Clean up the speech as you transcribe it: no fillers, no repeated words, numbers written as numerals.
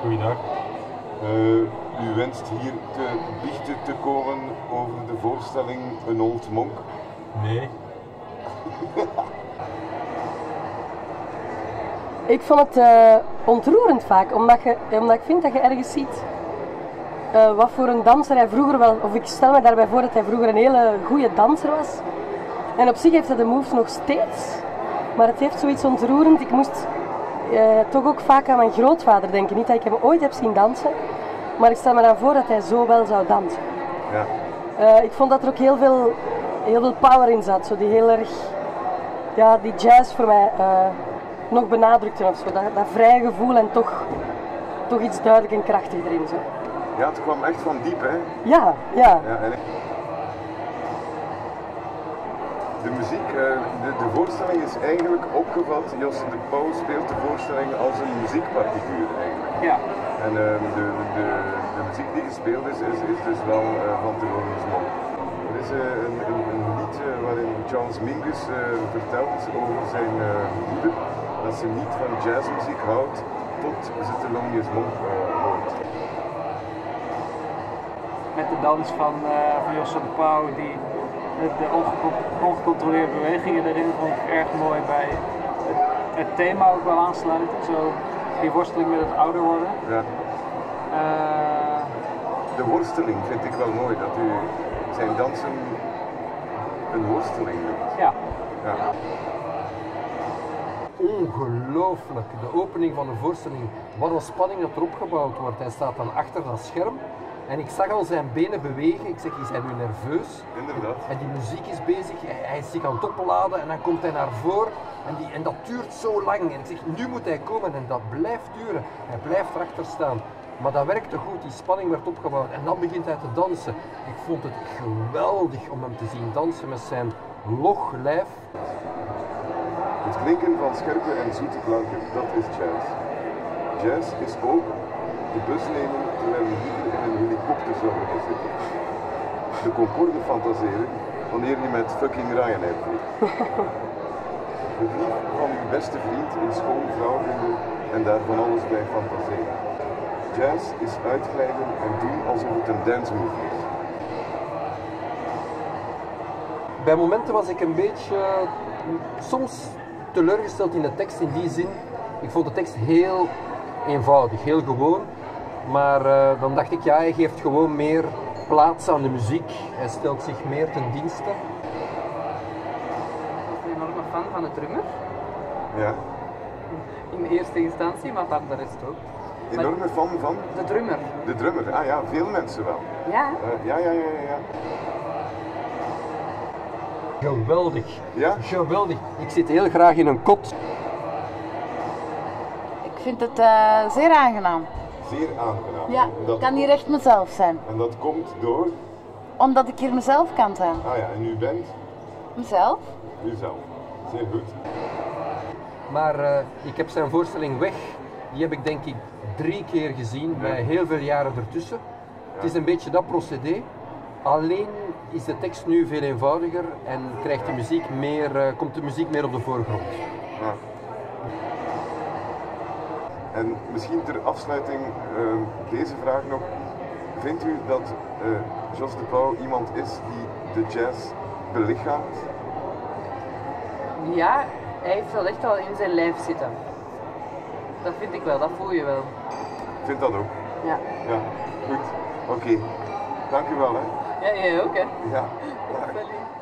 Goeiedag. U wenst hier te biechten te komen over de voorstelling Een Old Monk? Nee. Ik vond het ontroerend vaak, omdat ik vind dat je ergens ziet wat voor een danser hij vroeger wel, of ik stel me daarbij voor dat hij vroeger een hele goede danser was. En op zich heeft hij de moves nog steeds, maar het heeft zoiets ontroerend. Ik moest toch ook vaak aan mijn grootvader denken. Niet dat ik hem ooit heb zien dansen, maar ik stel me dan voor dat hij zo wel zou dansen. Ja. Ik vond dat er ook heel veel power in zat, zo die heel erg, ja, die jazz voor mij nog benadrukte of zo. Dat vrije gevoel en toch iets duidelijk en krachtig erin. Zo. Ja, het kwam echt van diep, hè? Ja, ja. De muziek, de voorstelling is eigenlijk opgevat. Josse de Pauw speelt de voorstelling als een muziekpartituur eigenlijk. Ja. En de muziek die gespeeld is dus wel van Thelonious Monk. Er is een lied waarin Charles Mingus vertelt over zijn moeder, dat ze niet van jazzmuziek houdt tot ze Thelonious Monk hoort. Met de dans van Josse de Pauw, die de ongecontroleerde bewegingen erin vond ik erg mooi bij het thema ook wel aansluiten. Zo die worsteling met het ouder worden. Ja. De worsteling vind ik wel mooi, dat u zijn dansen een worsteling noemt. Ja. Ja. Ongelooflijk, de opening van de voorstelling. Wat een spanning dat er opgebouwd wordt. Hij staat dan achter dat scherm. En ik zag al zijn benen bewegen. Ik zeg, is hij nu nerveus? Inderdaad. En die muziek is bezig. Hij is zich aan het opladen en dan komt hij naar voren. En dat duurt zo lang. En ik zeg, nu moet hij komen. En dat blijft duren. Hij blijft erachter staan. Maar dat werkte goed. Die spanning werd opgebouwd. En dan begint hij te dansen. Ik vond het geweldig om hem te zien dansen met zijn log lijf. Het klinken van scherpe en zoete klanken, dat is jazz. Jazz is ook de bus nemen terwijl je liever in een helikopter zou willen zitten. De Concorde fantaseren wanneer je met fucking Ryanair vliegt. De brief van je beste vriend een schoon vrouw vinden en daar van alles bij fantaseren. Jazz is uitglijden en doen alsof het een dance move is. Bij momenten was ik een beetje soms teleurgesteld in de tekst in die zin. Ik vond de tekst heel eenvoudig, heel gewoon. Maar dan dacht ik, ja, hij geeft gewoon meer plaats aan de muziek. Hij stelt zich meer ten dienste. Ik ben enorm fan van de drummer. Ja. In eerste instantie, maar van de rest ook. Enorme fan van? De drummer. De drummer, ah ja, veel mensen wel. Ja. Ja. Geweldig. Ja? Geweldig. Ik zit heel graag in een kot. Ik vind het zeer aangenaam. Zeer aangenaam. Ja, ik kan hier echt mezelf zijn. En dat komt door? Omdat ik hier mezelf kan zijn. Ah ja, en u bent? Mezelf? Uzelf. Zeer goed. Maar ik heb zijn voorstelling Weg, die heb ik denk ik 3 keer gezien, met heel veel jaren ertussen. Het is een beetje dat procedé. Alleen is de tekst nu veel eenvoudiger en krijgt de muziek komt de muziek meer op de voorgrond. Ja. En misschien ter afsluiting deze vraag nog. Vindt u dat Josse de Pauw iemand is die de jazz belichaamt? Ja, hij heeft dat echt al in zijn lijf zitten. Dat vind ik wel, dat voel je wel. Ik vind dat ook. Ja. Ja, goed. Oké. Dank u wel, hè. Ja, jij ook, hè. Ja.